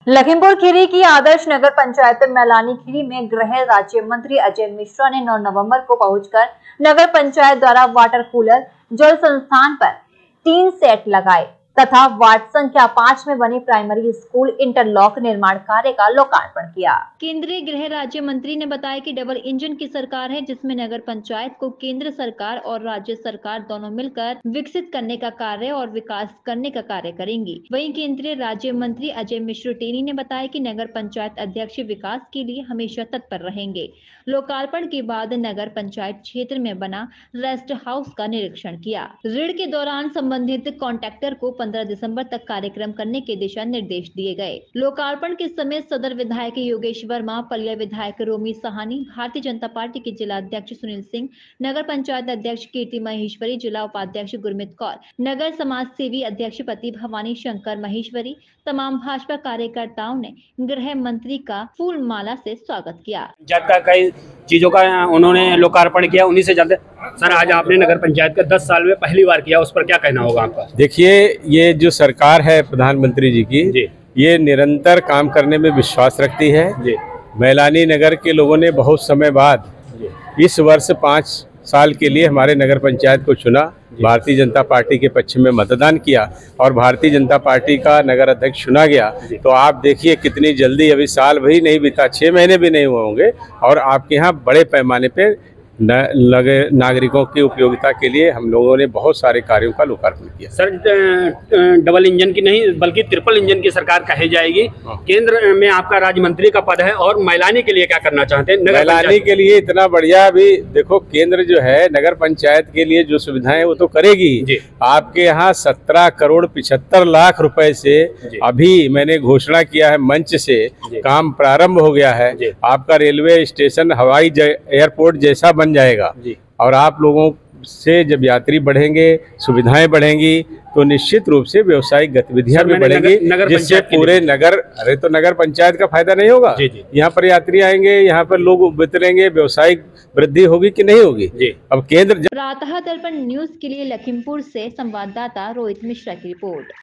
लखीमपुर खीरी की आदर्श नगर पंचायत मैलानी खीरी में गृह राज्य मंत्री अजय मिश्रा ने 9 नवंबर को पहुंचकर नगर पंचायत द्वारा वाटर कूलर जल संस्थान पर 3 सेट लगाए तथा वार्ड संख्या 5 में बने प्राइमरी स्कूल इंटरलॉक निर्माण कार्य का लोकार्पण किया। केंद्रीय गृह राज्य मंत्री ने बताया कि डबल इंजन की सरकार है, जिसमें नगर पंचायत को केंद्र सरकार और राज्य सरकार दोनों मिलकर विकसित करने का कार्य और विकास करने का कार्य करेंगी। वहीं केंद्रीय राज्य मंत्री अजय मिश्र टेनी ने बताया कि नगर पंचायत अध्यक्ष विकास के लिए हमेशा तत्पर रहेंगे। लोकार्पण के बाद नगर पंचायत क्षेत्र में बना रेस्ट हाउस का निरीक्षण किया। ऋण के दौरान संबंधित कॉन्ट्रैक्टर को 15 दिसंबर तक कार्यक्रम करने के दिशा निर्देश दिए गए। लोकार्पण के समय सदर विधायक योगेश वर्मा, पलिया विधायक रोमी सहानी, भारतीय जनता पार्टी के जिला अध्यक्ष सुनील सिंह, नगर पंचायत अध्यक्ष कीर्ति महेश्वरी, जिला उपाध्यक्ष गुरमीत कौर, नगर समाज सेवी अध्यक्ष पति भवानी शंकर महेश्वरी, तमाम भाजपा कार्यकर्ताओं ने गृह मंत्री का फूल माला से स्वागत किया। कई चीजों का उन्होंने लोकार्पण किया, उन्हीं से ज्यादा। सर, आज आपने नगर पंचायत का 10 साल में पहली बार किया, उस पर क्या कहना होगा आपका? देखिए, ये जो सरकार है प्रधानमंत्री जी की, ये निरंतर काम करने में विश्वास रखती है। मैलानी नगर के लोगों ने बहुत समय बाद इस वर्ष 5 साल के लिए हमारे नगर पंचायत को चुना, भारतीय जनता पार्टी के पक्ष में मतदान किया और भारतीय जनता पार्टी का नगर अध्यक्ष चुना गया। तो आप देखिए कितनी जल्दी, अभी साल भी नहीं बीता, 6 महीने भी नहीं हुए होंगे और आपके यहाँ बड़े पैमाने पे नागरिकों की उपयोगिता के लिए हम लोगों ने बहुत सारे कार्यों का लोकार्पण किया। सर, डबल इंजन की नहीं बल्कि ट्रिपल इंजन की सरकार कही जाएगी। केंद्र में आपका राज्य मंत्री का पद है और मैलानी के लिए क्या करना चाहते हैं? मैलानी के लिए इतना बढ़िया, अभी देखो केंद्र जो है नगर पंचायत के लिए जो सुविधाएं वो तो करेगी। आपके यहाँ 17 करोड़ 75 लाख रुपए से अभी मैंने घोषणा किया है, मंच से काम प्रारंभ हो गया है। आपका रेलवे स्टेशन हवाई एयरपोर्ट जैसा बन जाएगा और आप लोगों से जब यात्री बढ़ेंगे, सुविधाएं बढ़ेंगी तो निश्चित रूप से व्यावसायिक गतिविधियां भी बढ़ेंगी, जिससे पूरे नगर, अरे तो नगर पंचायत का फायदा नहीं होगा? यहाँ पर यात्री आएंगे, यहाँ पर लोग उतरेंगे, व्यावसायिक वृद्धि होगी कि नहीं होगी? अब केंद्र। प्रातः दर्पण न्यूज के लिए लखीमपुर से संवाददाता रोहित मिश्रा की रिपोर्ट।